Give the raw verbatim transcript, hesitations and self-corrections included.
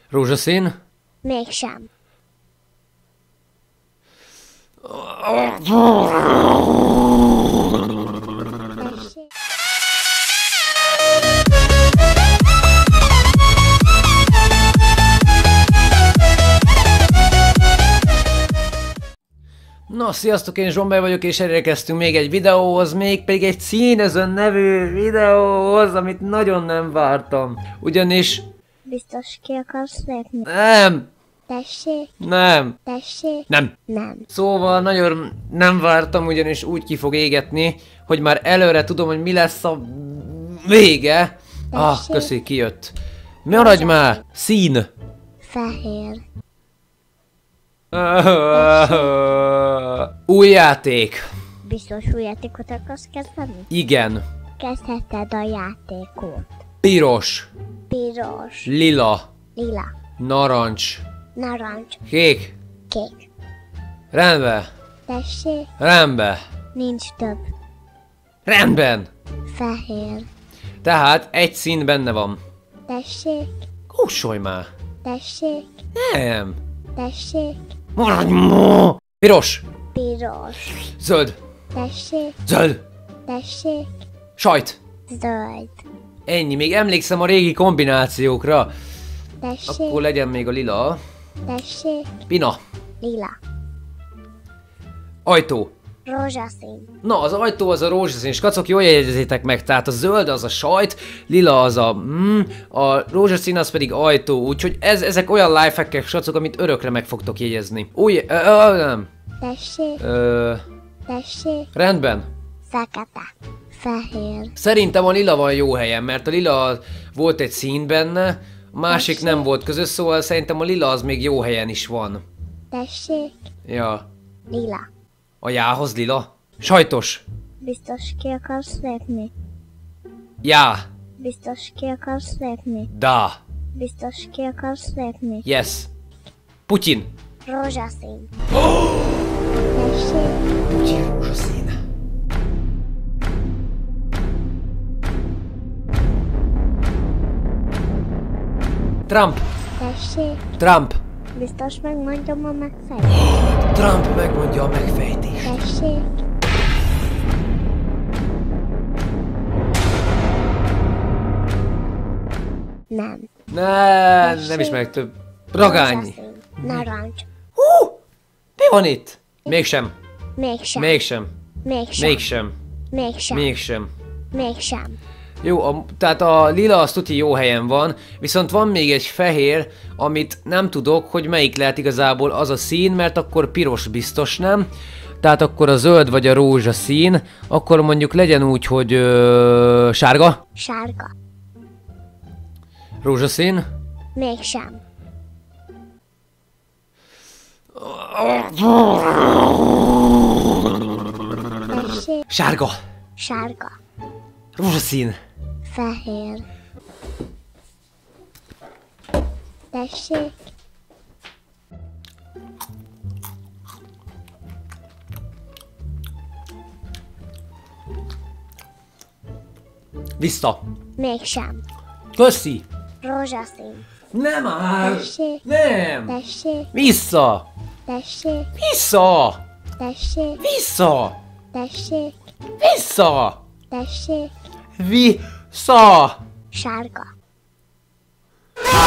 Rózsaszín? Mégsem. Tessék. Na, sziasztok, én Zsombor vagyok, és elérkeztünk még egy videóhoz, mégpedig egy Színezőn nevű videóhoz, amit nagyon nem vártam. Ugyanis... Biztos ki akarsz lépni? Nem! Tessék. Nem! Tessék. Nem! Nem. Szóval nagyon nem vártam, ugyanis úgy ki fog égetni, hogy már előre tudom, hogy mi lesz a vége. Ah, köszi, kijött. Maradj már! Szín! Fehér. Új játék. Biztos új játékot akarsz kezdeni? Igen. Kezdheted a játékot. Piros. Piros. Lila. Lila. Narancs. Narancs. Kék. Kék. Rendben. Tessék. Rendben. Nincs több. Rendben. Fehér. Tehát egy szín benne van. Tessék. Kúsolj már. Tessék. Nem. Tessék. Maradj ma. Piros. Piros. Zöld. Tessék. Zöld. Tessék. Sajt. Zöld. Ennyi. Még emlékszem a régi kombinációkra. Tessék. Akkor legyen még a lila. Tessék. Pina. Lila. Ajtó. Rózsaszín. Na, az ajtó az a rózsaszín, és kacok, jól jegyezzétek meg, tehát a zöld az a sajt, lila az a mm, a rózsaszín az pedig ajtó, úgyhogy ez, ezek olyan lifehackek, srácok, amit örökre meg fogtok jegyezni. Új, ö, ö, nem. Tessék. Ö, Tessék. rendben. Fekete. Fehér. Szerintem a lila van jó helyen, mert a lila volt egy szín benne, a másik Tessék. nem volt közös, szóval szerintem a lila az még jó helyen is van. Tessék. Ja. Lila. A jához lila? Sajtos. Biztos ki akarsz lépni? Já. Biztos ki akarsz lépni? Da. Biztos ki akarsz lépni? Yes. Putyin. Rózsaszín. Tessék. Putyin rózsaszín. Trump. Tessék. Trump. Biztos megmondom a megfejtést. Trump megmondja a megfejtést. Tessék. Nem. Ne, Tessék. nem is meg több. Ragányi. Rózsaszín. Narancs. Hú! Mi van itt? Mégsem. Mégsem. Mégsem. Mégsem. Mégsem. Mégsem. Mégsem. Mégsem. Jó, a, tehát a lila az tuti jó helyen van, viszont van még egy fehér, amit nem tudok, hogy melyik lehet igazából az a szín, mert akkor piros biztos nem. Tehát akkor a zöld vagy a rózsaszín, akkor mondjuk legyen úgy, hogy ö, sárga, Sárga. rózsaszín, Mégsem. Tessék. sárga, Sárga. rózsaszín, Fehér. Tessék. vissza, Mégsem. köszi, Rózsaszín. nem már, Tessék. nem, Tessék. vissza, Tessék. vissza, Tessék. vissza, Tessék. vissza, Tessék. vissza. Sárga. Ah!